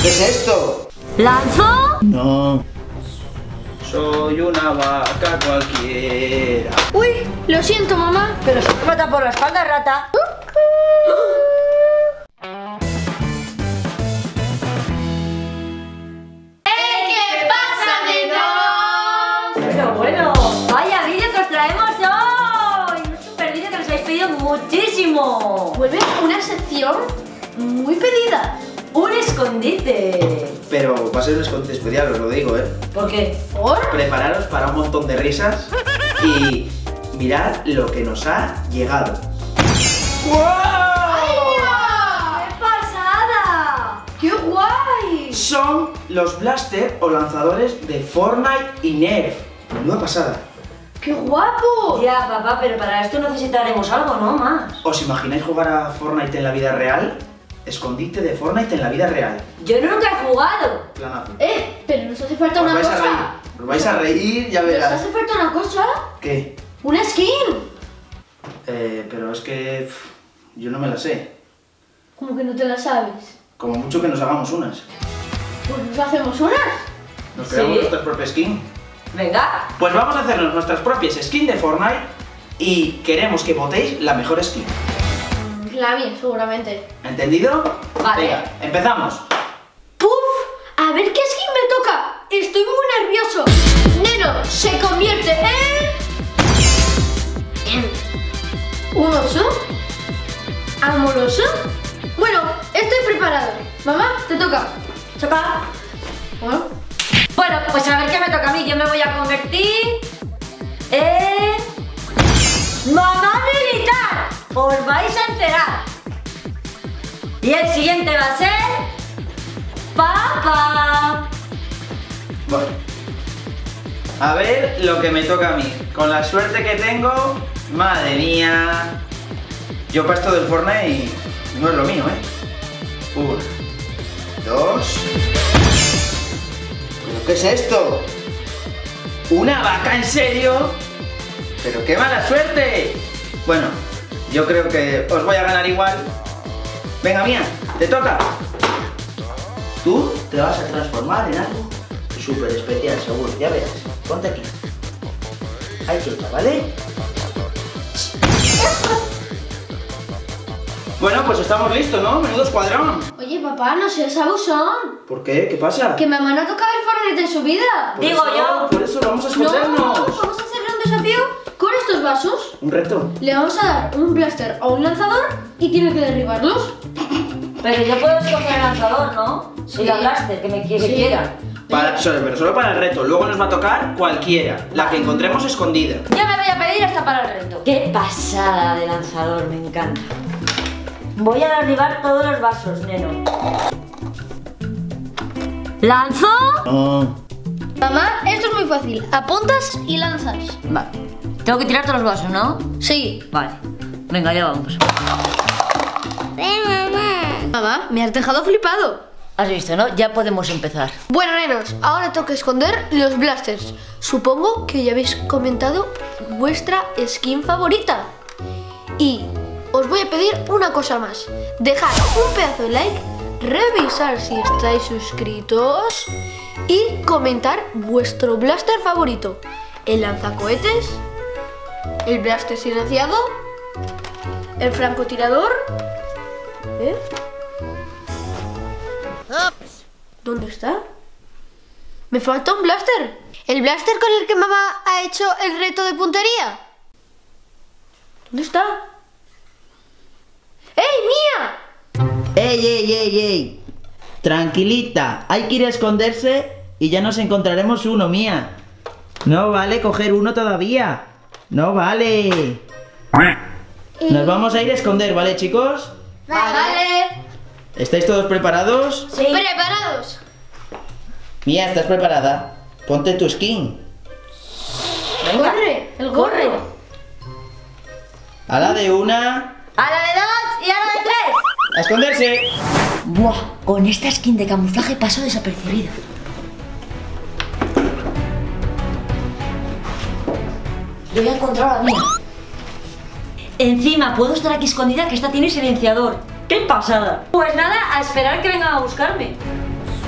¿Qué es esto? ¿Lanzo? No. Soy una vaca cualquiera. Uy, lo siento, mamá. Pero se te mata por la espalda, rata. ¿Qué pasa, nenos? Bueno, vaya vídeo que os traemos hoy. Un super vídeo que nos habéis pedido muchísimo. Vuelve una sección muy pedida. Un escondite. Pero va a ser un escondite especial, os lo digo, ¿eh? ¿Por qué? ¿Por? Prepararos para un montón de risas y mirad lo que nos ha llegado. ¡Qué pasada! ¡Qué guay! Son los blaster o lanzadores de Fortnite y Nerf. Menuda pasada. ¡Qué guapo! Ya, papá, pero para esto necesitaremos algo, ¿no? Más. ¿Os imagináis jugar a Fortnite en la vida real? Escondite de Fortnite en la vida real. Yo nunca he jugado. Planazo. Pero nos hace falta una Os vais a reír. cosa. Os vais a reír, ya Nos verás. hace falta una cosa. ¿Qué? Una skin. Pero es que yo no me la sé. Como que no te la sabes. Como mucho que nos hagamos unas. Pues nos hacemos unas. Nos creamos ¿Sí? nuestras propias skins. Venga. Pues vamos a hacernos nuestras propias skins de Fortnite y queremos que votéis la mejor skin. La mía, seguramente. ¿Entendido? Vale. Venga, empezamos. ¡Puf! A ver qué skin me toca. Estoy muy nervioso. Neno se convierte en un oso amoroso. Bueno, estoy preparado. Mamá, te toca. Choca. Bueno, Bueno, pues a ver qué me toca a mí. Yo me voy a convertir en mamá militar. Os vais a enterar. Y el siguiente va a ser papá. Bueno. A ver lo que me toca a mí. Con la suerte que tengo, madre mía. Yo para esto del Fortnite no es lo mío, ¿eh? 1, 2. ¿Pero qué es esto? ¿Una vaca en serio? ¡Pero qué mala suerte! Bueno, yo creo que os voy a ganar igual. Venga, Mía, te toca. Tú te vas a transformar en algo súper especial, seguro. Ya verás. Ponte aquí. Ahí quieta, ¿vale? Bueno, pues estamos listos, ¿no? Menudo escuadrón. oye papá, no seas abusón. ¿Por qué? ¿Qué pasa? Que mamá no toca ver Fortnite en su vida. Por Digo eso- yo. Por eso vamos a No, escondernos. vamos a hacerle un desafío con estos vasos. Un reto. Le vamos a dar un blaster o un lanzador y tiene que derribarlos. Pero yo puedo escoger el lanzador, ¿no? Sí. Y la blaster, que me quiera. Sí. quiera. Pero solo para el reto. Luego nos va a tocar cualquiera. La que encontremos escondida. Yo me voy a pedir hasta para el reto. ¡Qué pasada de lanzador! Me encanta. Voy a derribar todos los vasos, neno. ¿Lanzo? No. Mamá, esto es muy fácil. Apuntas y lanzas. Vale. Tengo que tirar todos los vasos, ¿no? Sí. Vale. Venga, ya vamos. Mamá, me has dejado flipado. Has visto, ¿no? Ya podemos empezar. Bueno, nenos, ahora toca esconder los blasters. Supongo que ya habéis comentado vuestra skin favorita. Y os voy a pedir una cosa más. Dejad un pedazo de like, revisar si estáis suscritos y comentar vuestro blaster favorito. El lanzacohetes, el blaster silenciado, el francotirador. ¿Dónde está? Me falta un blaster. ¿El blaster con el que mamá ha hecho el reto de puntería? ¿Dónde está? ¡Ey, Mía! ¡Ey, ey, ey, ey! Tranquilita, hay que ir a esconderse y ya nos encontraremos uno, Mía. No vale coger uno todavía. No vale. Nos vamos a ir a esconder, ¿vale, chicos? Vale. ¿Estáis todos preparados? Sí. ¿Preparados? Mía, ¿estás preparada? Ponte tu skin. Venga. Corre, el gorro. A la de una. A la de 2 y a la de 3. ¡A esconderse! Buah, con esta skin de camuflaje paso desapercibido. Yo ya he encontrado la mía. Encima puedo estar aquí escondida, que esta tiene silenciador. ¡Qué pasada! Pues nada, a esperar que vengan a buscarme.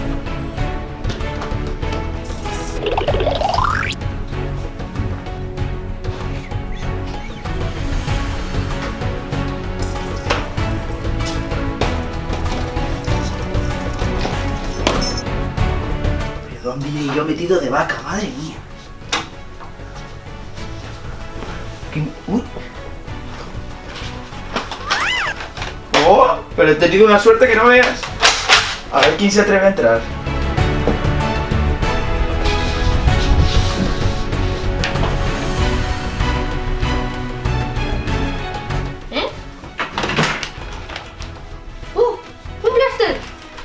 ¿Dónde iré yo metido de vaca? Madre mía. Uy. ¡Oh! Pero he tenido una suerte que no veas. A ver quién se atreve a entrar. ¡Un blaster!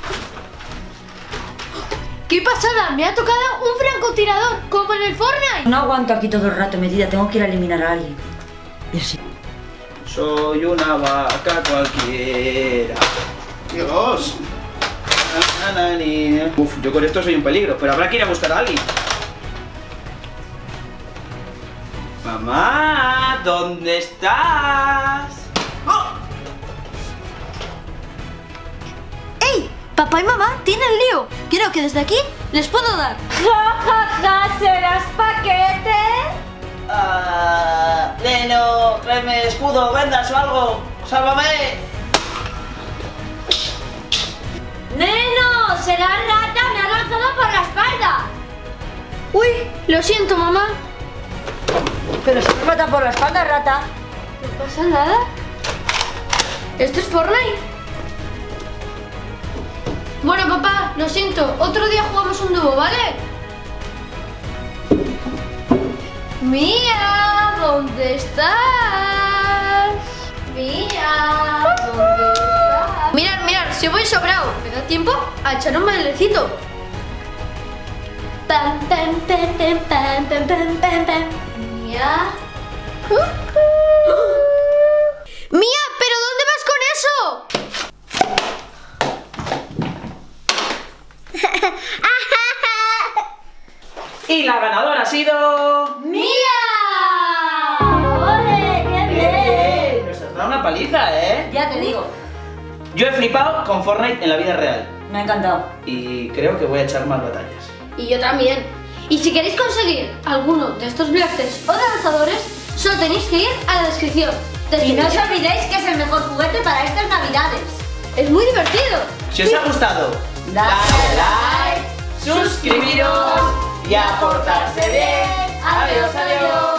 ¡Qué pasada! Me ha tocado un francotirador, como en el Fortnite. No aguanto aquí todo el rato metida, tengo que ir a eliminar a alguien. Soy una vaca cualquiera. Dios. Uf, yo con esto soy un peligro, pero habrá que ir a buscar a alguien. Mamá, ¿dónde estás? ¡Oh! ¡Ey! Papá y mamá tienen lío. Creo que desde aquí les puedo dar. ¡Ja, ja, ja! ¿Serás paquete? Neno, tráeme escudo, vendas o algo. ¡Sálvame! ¡Neno! ¿Será rata? ¡Me ha lanzado por la espalda! Uy, lo siento, mamá. Pero si me mata por la espalda, rata. ¿No pasa nada? ¿Esto es Fortnite? Bueno, papá, lo siento. Otro día jugamos un dúo, ¿vale? Mía, ¿dónde estás? Mía, ¿dónde estás? Mirad, si voy sobrado. ¿Me da tiempo a echar un bailecito? Pam, pam, pam, pam, pam, pam, pam, pam, pam. Mía. Mía, ¿pero dónde vas con eso? Y la ganadora ha sido... ¡Mía! ¡Ole! ¡Qué bien! Nos has dado una paliza, ¿eh? Ya te digo, Yo he flipado con Fortnite en la vida real. me ha encantado. Y creo que voy a echar más batallas. Y yo también. Y si queréis conseguir alguno de estos blasters o de lanzadores, solo tenéis que ir a la descripción. Y no os olvidéis que es el mejor juguete para estas navidades. Es muy divertido. Si os ha gustado, Dale like, suscribiros y aportarse bien. Adiós, adiós.